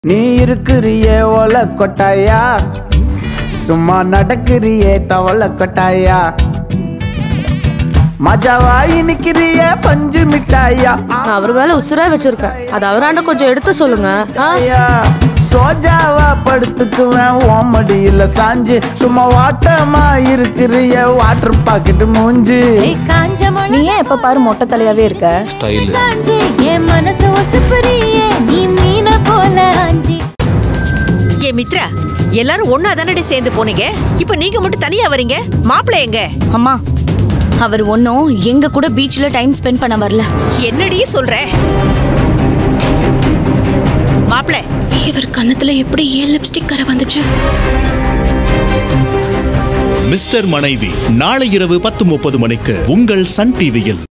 நீ இருக்கிறியே ஓல கொட்டாயா, சும்மா நடக்கிறியே தவள கொட்டாயா, மஜாவாயி நிக்கிறியே பஞ்சு மிட்டாயா. நான் அவர் வேலை உசுரா வச்சிருக்கேன், அது அவராண்ட கொஞ்சம் எடுத்து சொல்லுங்க. சோஜாவா படுத்துக்குவேன் ஓமடியில சாஞ்சு, சும்மா வாட்டமா இருக்கிறிய வாட்டர் பாக்கெட் மூஞ்சி. நீ ஏன் எப்ப பாரு மொட்டை தலையாவே இருக்க? ஏ மித்ரா, எல்லாரும் ஒன்னா தானே சேர்ந்து போனீங்க, இப்ப நீங்க மட்டும் தனியா வரீங்க. மாப்பிள்ளை எங்க? அம்மா, அவர் ஒன்னும் எங்க கூட பீச்ல டைம் ஸ்பெண்ட் பண்ண வரல. என்னடி சொல்ற? மாப்பிள்ளை, இவர் கண்ணத்துல எப்படி ஏன் லிப்ஸ்டிக் கரை வந்துச்சு? மிஸ்டர் மனைவி நாளை இரவு 10:30 மணிக்கு உங்கள் சன் டிவியில்.